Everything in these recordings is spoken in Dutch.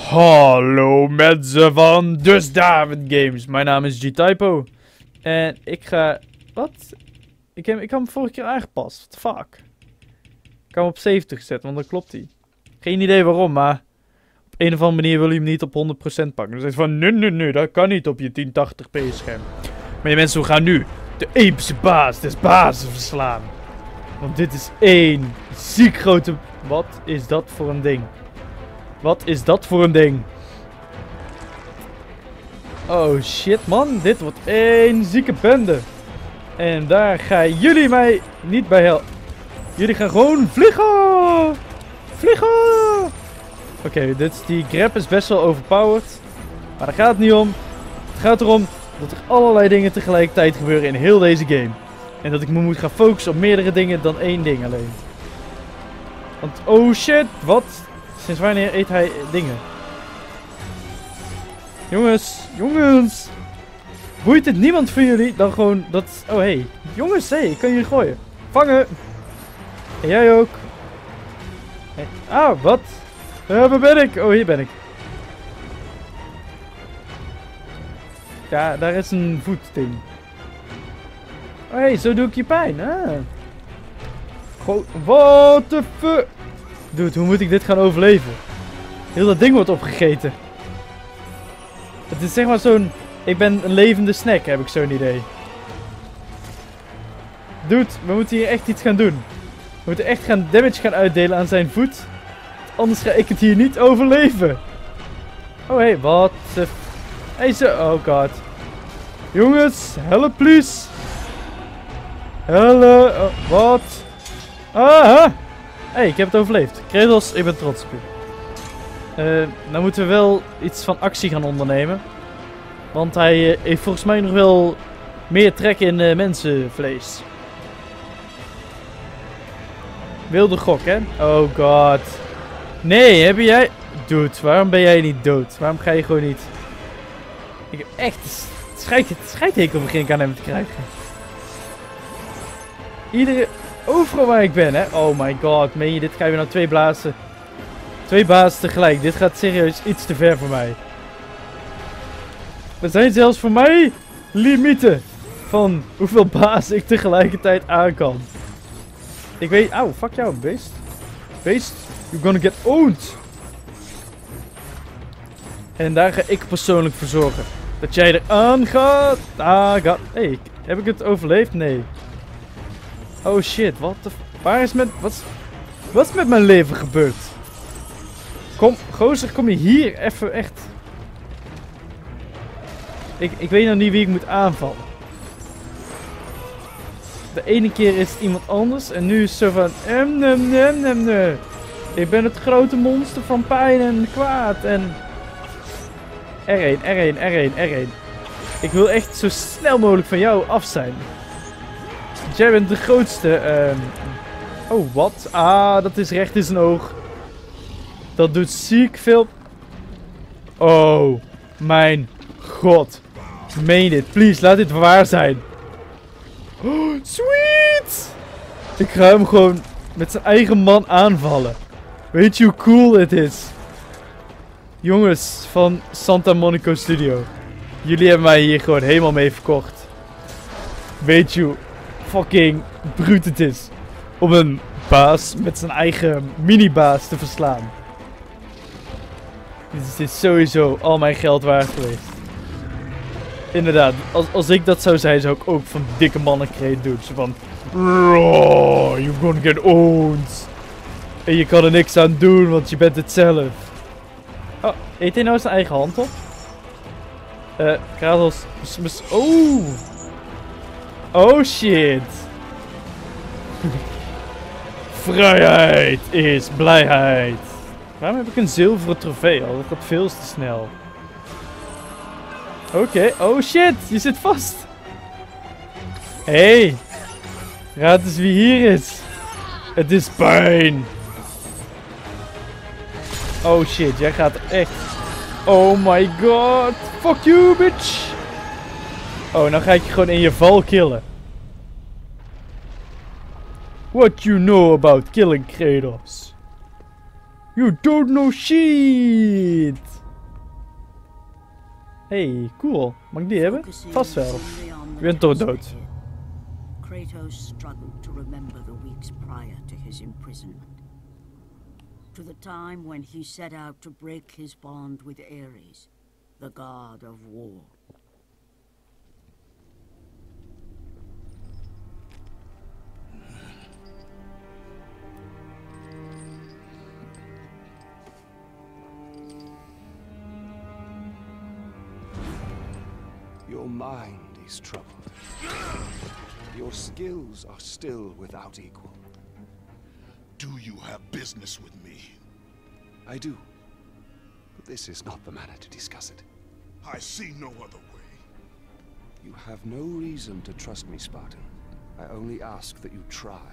Hallo mensen van Dus David Games. Mijn naam is G-Typo. En ik ga... Wat? Ik heb hem vorige keer aangepast. What the fuck? Ik heb hem op 70 zetten, want dan klopt hij. Geen idee waarom, maar... Op een of andere manier wil hij hem niet op 100% pakken. Dus hij zegt van... Nee, dat kan niet op je 1080p scherm. Maar mensen, we gaan nu de epische baas des bazen verslaan. Want dit is één ziek grote... Wat is dat voor een ding? Wat is dat voor een ding? Oh shit man, dit wordt één zieke bende. En daar gaan jullie mij niet bij helpen. Jullie gaan gewoon vliegen! Vliegen! Oké, die grab is best wel overpowered. Maar daar gaat het niet om. Het gaat erom dat er allerlei dingen tegelijkertijd gebeuren in heel deze game. En dat ik me moet gaan focussen op meerdere dingen dan één ding alleen. Want oh shit, wat? Sinds wanneer eet hij dingen? Jongens! Boeit het niemand van jullie dan gewoon dat... Oh hey, jongens, ik kan jullie gooien. Vangen! En jij ook. Hey. Ah, wat? Waar ben ik? Oh, hier ben ik. Ja, daar is een voetding. Oh hey, zo doe ik je pijn. What the fuck? Dude, hoe moet ik dit gaan overleven? Heel dat ding wordt opgegeten. Het is zeg maar zo'n... Ik ben een levende snack, heb ik zo'n idee. Dude, we moeten hier echt iets gaan doen. We moeten echt damage gaan uitdelen aan zijn voet. Anders ga ik het hier niet overleven. Oh hey, wat? Hey zo, oh god. Jongens, help please. Help, wat? Hey, ik heb het overleefd. Kratos, ik ben trots op je. Nou moeten we wel iets van actie gaan ondernemen. Want hij heeft volgens mij nog wel meer trek in mensenvlees. Wilde gok, hè? Oh god. Nee, heb jij... Dude, waarom ben jij niet dood? Waarom ga je gewoon niet... Ik heb echt... Scheidhekel begin ik aan hem te krijgen. Overal waar ik ben, hè? Oh my god, meen je, dit ga je nou twee blazen. Twee bazen tegelijk. Dit gaat serieus iets te ver voor mij. Er zijn zelfs voor mij limieten van hoeveel bazen ik tegelijkertijd aan kan. Ik weet... Auw, fuck jou, beest. Beest, you're gonna get owned. En daar ga ik persoonlijk voor zorgen. Dat jij er aan gaat. God. Hey, heb ik het overleefd? Nee. Oh shit, wat de... Waar is met... Wat is met mijn leven gebeurd? Kom, gozer, kom je hier even echt... Ik weet nog niet wie ik moet aanvallen. De ene keer is het iemand anders en nu is het zo van... Ik ben het grote monster van pijn en kwaad en... R1. Ik wil echt zo snel mogelijk van jou af zijn. Want jij bent de grootste... Oh, wat? Ah, dat is recht in zijn oog. Dat doet ziek veel... Oh, mijn god. Meen je dit? Please, laat dit waar zijn. Oh, sweet! Ik ga hem gewoon met zijn eigen man aanvallen. Weet je hoe cool dit is? Jongens van Santa Monica Studio. Jullie hebben mij hier gewoon helemaal mee verkocht. Weet je hoe fucking bruut het is om een baas met zijn eigen mini-baas te verslaan? Dit is sowieso al mijn geld waard geweest. Inderdaad, als ik dat zou zijn, zou ik ook van dikke mannenkreet doen. Zo van... You're gonna get owned. En je kan er niks aan doen, want je bent het zelf. Oh, eet hij nou zijn eigen hand op? Kratos... Oh! Oh shit! Vrijheid is blijheid! Waarom heb ik een zilveren trofee al? Dat gaat veel te snel. Oké, oh shit! Je zit vast! Hey! Raad eens wie hier is! Het is pijn! Oh shit, jij gaat echt... Oh my god! Fuck you, bitch! Oh, nou ga ik je gewoon in je val killen. What you know about killing Kratos? You don't know shit! Hey, cool. Mag ik die hebben? Vast wel. Je bent toch dood. Kratos struggled to remember the weeks prior to his imprisonment. To the time when he set out to break his bond with Ares, the god of war. Your mind is troubled. Your skills are still without equal. Do you have business with me? I do. But this is not the manner to discuss it. I see no other way. You have no reason to trust me, Spartan. I only ask that you try.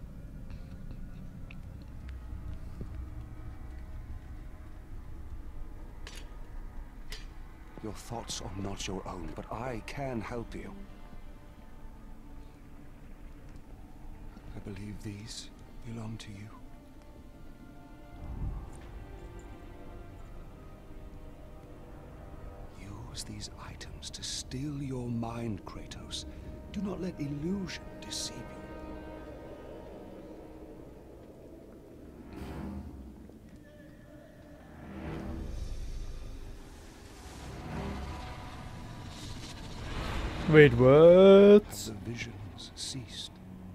Your thoughts are not your own, but I can help you. I believe these belong to you. Use these items to still your mind, Kratos. Do not let illusion deceive you. Wait, what? Have the visions ceased?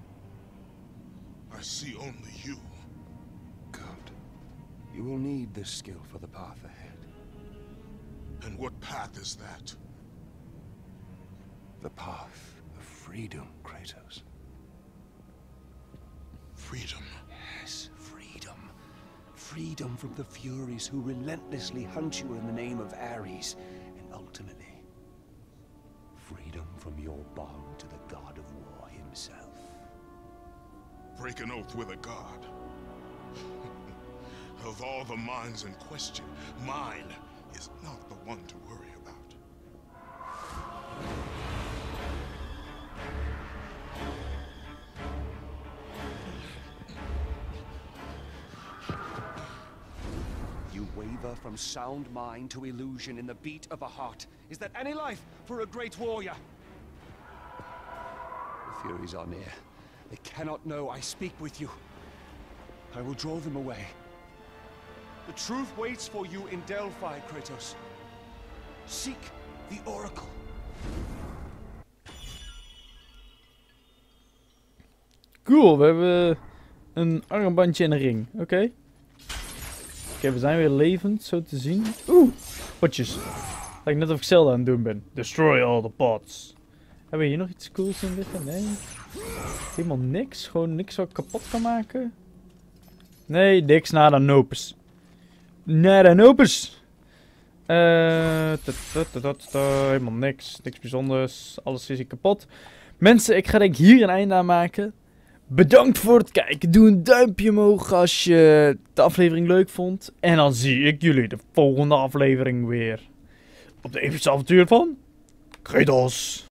I see only you. Good. You will need this skill for the path ahead. And what path is that? The path of freedom, Kratos. Freedom. Yes, freedom. Freedom from the Furies who relentlessly hunt you in the name of Ares, and ultimately, freedom from your bond to the god of war himself. Break an oath with a god. Of all the minds in question, mine is not the one to worry about. You waver from sound mind to illusion in the beat of a heart. Is that any life for a great warrior? The Furies are near. They cannot know I speak with you. I will draw them away. The truth waits for you in Delphi, Kratos. Seek the Oracle. Cool, we hebben een armbandje en een ring. Oké. Oké, we zijn weer levend, zo te zien. Oeh, potjes. Lijkt net of ik Zelda aan het doen ben. Destroy all the pots. Hebben we hier nog iets cools in liggen? Nee. Helemaal niks. Gewoon niks wat ik kapot kan maken. Nee, niks. Nada nopes. Nada nopes. Helemaal niks. Niks bijzonders. Alles is hier kapot. Mensen, ik ga denk ik hier een einde aan maken. Bedankt voor het kijken. Doe een duimpje omhoog als je de aflevering leuk vond. En dan zie ik jullie de volgende aflevering weer. Op de epische avontuur van Kratos.